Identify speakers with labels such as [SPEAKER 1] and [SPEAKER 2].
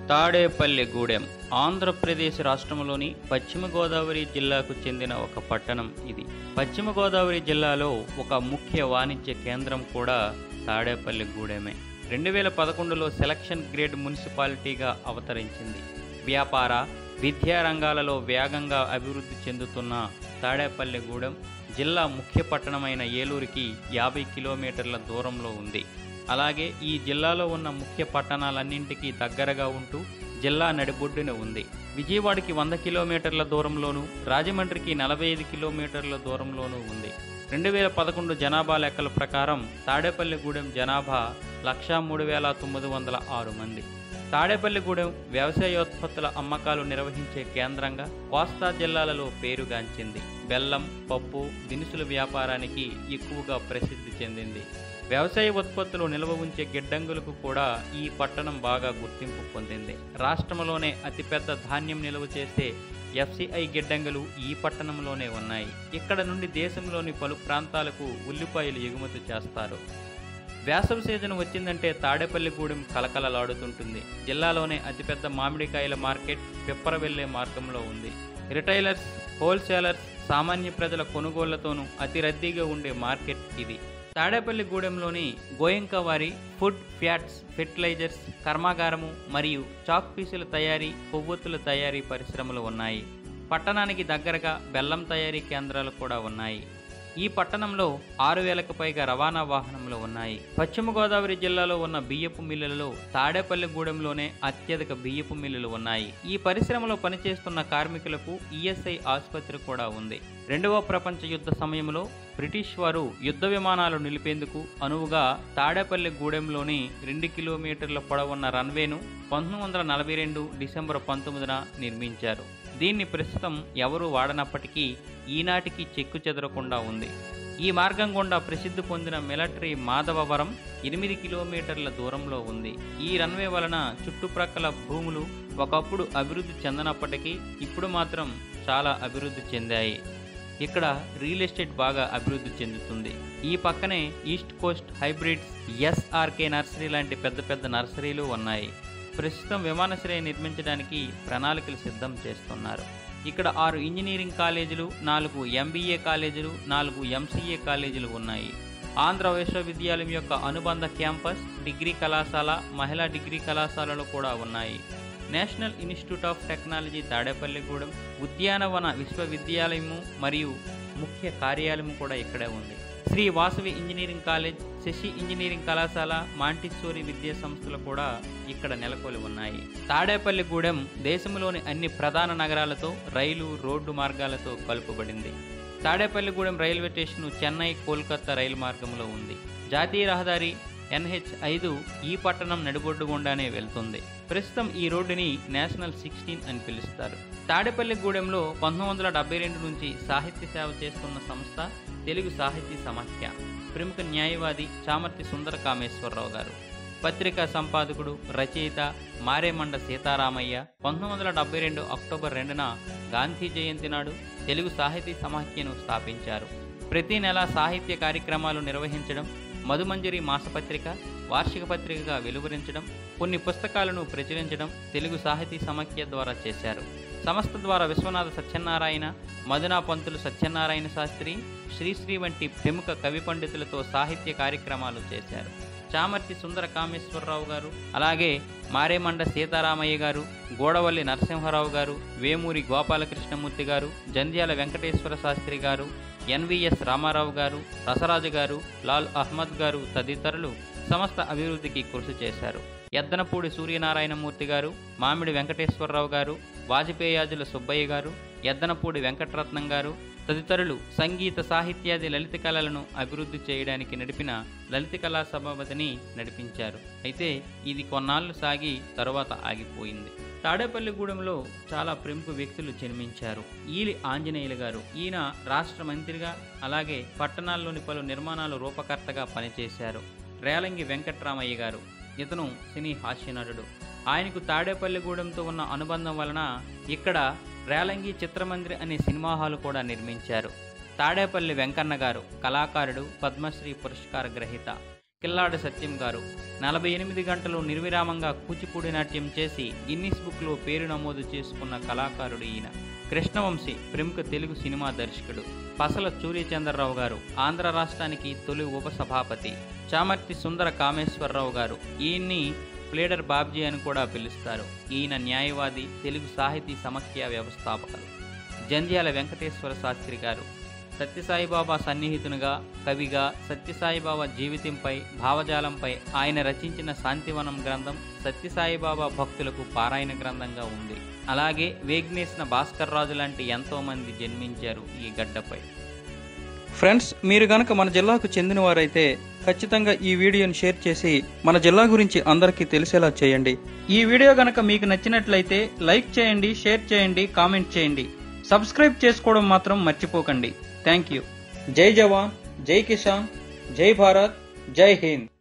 [SPEAKER 1] తాడేపల్లిగూడెం ఆంధ్రప్రదేశ్ రాష్ట్రంలోని పశ్చిమ గోదావరి జిల్లాకు చెందిన ఒక పట్టణం ఇది. పశ్చిమ గోదావరి జిల్లాలో ఒక ముఖ్య వాణిజ్య కేంద్రం కూడా తాడేపల్లిగూడెమే. 2011లో సెలక్షన్ గ్రేడ్ మున్సిపాలిటీగా అవతరించింది. వ్యాపార, విద్యా రంగాలలో వేగంగా అభివృద్ధి చెందుతున్న తాడేపల్లిగూడెం జిల్లా ముఖ్య పట్టణమైన ఏలూరుకి 50 కిలోమీటర్ల దూరంలో ఉంది. అలాగే ఈ జిల్లాలో ఉన్న ముఖ్య పట్టణాలన్నింటికీ దగ్గరగా ఉంటూ జిల్లా నడిబొడ్డున ఉంది. విజయవాడకి 100 కిలోమీటర్ల దూరంలోనూ, రాజమండ్రికి 45 కిలోమీటర్ల దూరంలోనూ ఉంది. 2011 జనాభా లెక్కల ప్రకారం తాడేపల్లిగూడెం జనాభా 103,906 మంది. తాడేపల్లిగూడెం వ్యవసాయోత్పత్తుల అమ్మకాలు నిర్వహించే కేంద్రంగా కోస్తా జిల్లాలలో పేరుగాంచింది. బెల్లం, పప్పు, దినుసుల వ్యాపారానికి ఎక్కువగా ప్రసిద్ధి చెందింది. వ్యవసాయ ఉత్పత్తులు నిల్వ ఉంచే గిడ్డంగులకు కూడా ఈ పట్టణం బాగా గుర్తింపు పొందింది. రాష్ట్రంలోనే అతిపెద్ద ధాన్యం నిల్వ చేసే FCI గిడ్డంగులు ఈ పట్టణంలోనే ఉన్నాయి. ఇక్కడ నుండి దేశంలోని పలు ప్రాంతాలకు ఉల్లిపాయలు ఎగుమతి చేస్తారు. వేసవి సీజన్ వచ్చిందంటే తాడేపల్లిగూడెం కలకలలాడుతుంటుంది. జిల్లాలోనే అతిపెద్ద మామిడికాయల మార్కెట్ పిప్పరవెల్లే మార్గంలో ఉంది. రిటైలర్స్, హోల్సేలర్స్, సామాన్య ప్రజల కొనుగోళ్లతోనూ అతి రద్దీగా ఉండే మార్కెట్ ఇది. తాడేపల్లిగూడెంలోని గోయంకవారి ఫుడ్, ఫ్యాట్స్, ఫెర్టిలైజర్స్ కర్మాగారము మరియు చాక్ పీసుల తయారీ, కొవ్వొత్తుల తయారీ పరిశ్రమలు ఉన్నాయి. పట్టణానికి దగ్గరగా బెల్లం తయారీ కేంద్రాలు కూడా ఉన్నాయి. ఈ పట్టణంలో 6,000కు పైగా రవాణా వాహనములు ఉన్నాయి. పశ్చిమ గోదావరి జిల్లాలో ఉన్న బియ్యపు మిల్లులలో తాడేపల్లిగూడెంలోనే అత్యధిక బియ్యపు మిల్లులు ఉన్నాయి. ఈ పరిశ్రమలో పనిచేస్తున్న కార్మికులకు ESI ఆసుపత్రి కూడా ఉంది. 2వ ప్రపంచ యుద్ధ సమయంలో బ్రిటిష్ వారు యుద్ధ విమానాలు నిలిపేందుకు అనువుగా తాడేపల్లిగూడెంలోని 2 కిలోమీటర్ల పొడవున్న రన్వేను 1942 డిసెంబర్ 19న నిర్మించారు. దీన్ని ప్రస్తుతం ఎవరూ వాడనప్పటికీ ఈనాటికి చెక్కు చెదరకుండా ఉంది. ఈ మార్గం గుండా ప్రసిద్ధి పొందిన మిలిటరీ మాధవవరం 8 కిలోమీటర్ల దూరంలో ఉంది. ఈ రన్వే వలన చుట్టుప్రక్కల భూములు ఒకప్పుడు అభివృద్ధి చెందనప్పటికీ ఇప్పుడు మాత్రం చాలా అభివృద్ధి చెందాయి. ఇక్కడ రియల్ ఎస్టేట్ బాగా అభివృద్ధి చెందుతుంది. ఈ పక్కనే east coast hybrids, SRK nursery లాంటి పెద్ద పెద్ద నర్సరీలు ఉన్నాయి. ప్రస్తుతం విమానాశ్రయం నిర్మించడానికి ప్రణాళికలు సిద్ధం చేస్తున్నారు. ఇక్కడ 6 ఇంజనీరింగ్ కాలేజీలు, 4 MBA కాలేజీలు, 4 MCA కాలేజీలు ఉన్నాయి. ఆంధ్ర విశ్వవిద్యాలయం యొక్క అనుబంధ క్యాంపస్, డిగ్రీ కళాశాల, మహిళా డిగ్రీ కళాశాలలు కూడా ఉన్నాయి. National institute of technology Tadepalligudem, ఉద్యానవన విశ్వవిద్యాలయము మరియు ముఖ్య కార్యాలయం కూడా ఇక్కడే ఉంది. Shri Vasavi engineering college, Sasi engineering కళాశాల, మాంటిస్సోరీ విద్యా సంస్థలు కూడా ఇక్కడ నెలకొలి ఉన్నాయి. తాడేపల్లిగూడెం దేశంలోని అన్ని ప్రధాన నగరాలతో రైలు, రోడ్డు మార్గాలతో కలుపబడింది. Tadepalligudem railway station Chennai, Kolkata rail మార్గంలో ఉంది. జాతీయ రహదారి NH5 ఈ పట్టణం నడిబొడ్డు గుండానే వెళ్తుంది. ప్రస్తుతం ఈ రోడ్డుని నేషనల్ 16 అని పిలుస్తారు. తాడేపల్లిగూడెంలో 1972 నుంచి సాహిత్య సేవ చేస్తున్న సంస్థ తెలుగు సాహితీ సమాఖ్య. ప్రముఖ న్యాయవాది చామర్తి సుందర కామేశ్వరరావు గారు, పత్రికా సంపాదకుడు, రచయిత మారేమండ సీతారామయ్య 1972 అక్టోబర్ 2న గాంధీ జయంతి నాడు తెలుగు సాహితీ సమాఖ్యను స్థాపించారు. ప్రతి నెల సాహిత్య కార్యక్రమాలు నిర్వహించడం, మధుమంజరి మాసపత్రిక వార్షిక పత్రికగా వెలువరించడం, కొన్ని పుస్తకాలను ప్రచురించడం తెలుగు సాహితీ సమాఖ్య ద్వారా చేశారు. సంస్థ ద్వారా విశ్వనాథ సత్యనారాయణ, మధునా పంతులు సత్యనారాయణ శాస్త్రి, శ్రీశ్రీ వంటి ప్రముఖ కవి పండితులతో సాహిత్య కార్యక్రమాలు చేశారు. చామర్తి సుందర కామేశ్వరరావు గారు, అలాగే మారేమండ సీతారామయ్య గారు, గోడవల్లి నరసింహారావు గారు, వేమూరి గోపాలకృష్ణమూర్తి గారు, జంధ్యాల వెంకటేశ్వర శాస్త్రి గారు, NVS రామారావు గారు, రసరాజు గారు, లాల్ అహ్మద్ గారు తదితరులు సంస్థ అభివృద్ధికి కృషి చేశారు. ఎద్దనపూడి సూర్యనారాయణమూర్తి గారు, మామిడి వెంకటేశ్వరరావు గారు, వాజపేయాజుల సుబ్బయ్య గారు, ఎద్దనపూడి వెంకటరత్నం గారు తదితరులు సంగీత, సాహిత్యాది లలిత కళలను అభివృద్ధి చేయడానికి నడిపిన లలిత కళా సభాపతిని నడిపించారు. అయితే ఇది కొన్నాళ్ళు సాగి తరువాత ఆగిపోయింది. తాడేపల్లిగూడెంలో చాలా ప్రముఖ వ్యక్తులు జన్మించారు. ఈలి ఆంజనేయులు గారు, ఈయన రాష్ట్ర మంత్రిగా అలాగే పట్టణాల్లోని పలు నిర్మాణాల రూపకర్తగా పనిచేశారు. రేలంగి వెంకట్రామయ్య గారు, ఇతను సినీ హాస్యనటుడు. ఆయనకు తాడేపల్లిగూడెంతో ఉన్న అనుబంధం వలన ఇక్కడ రేలంగి చిత్రమందిర్ అనే సినిమా హాలు కూడా నిర్మించారు. తాడేపల్లి వెంకన్న గారు కళాకారుడు, పద్మశ్రీ పురస్కార గ్రహీత. కిల్లాడి సత్యం గారు 48 గంటలు నిర్విరామంగా కూచిపూడి నాట్యం చేసి గిన్నిస్ బుక్లో పేరు నమోదు చేసుకున్న కళాకారుడు ఈయన. కృష్ణవంశీ ప్రముఖ తెలుగు సినిమా దర్శకుడు. పసల సూర్యచంద్రరావు గారు ఆంధ్ర రాష్ట్రానికి తొలి ఉపసభాపతి. చామర్తి సుందర కామేశ్వరరావు గారు, ఈయన్ని ప్లేడర్ బాబ్జీ అని కూడా పిలుస్తారు. ఈయన న్యాయవాది, తెలుగు సాహితీ సమాఖ్య వ్యవస్థాపకులు. జంధ్యాల వెంకటేశ్వర శాస్త్రి గారు సత్యసాయిబాబా సన్నిహితునిగా, కవిగా సత్యసాయిబాబా జీవితంపై, భావజాలంపై ఆయన రచించిన శాంతివనం గ్రంథం సత్యసాయిబాబా భక్తులకు పారాయణ గ్రంథంగా ఉంది. అలాగే వేగ్నేసిన భాస్కర్ రాజు లాంటి ఎంతోమంది జన్మించారు ఈ గడ్డపై. ఫ్రెండ్స్, మీరు గనక మన జిల్లాకు చెందినవారైతే ఖచ్చితంగా ఈ వీడియోని షేర్ చేసి మన జిల్లా గురించి అందరికీ తెలిసేలా చేయండి. ఈ వీడియో గనక మీకు నచ్చినట్లయితే లైక్ చేయండి, షేర్ చేయండి, కామెంట్ చేయండి. సబ్స్క్రైబ్ చేసుకోవడం మాత్రం మర్చిపోకండి. Thank you. జై జవాన్, జై కిసాన్, జై భారత్, జై హింద్.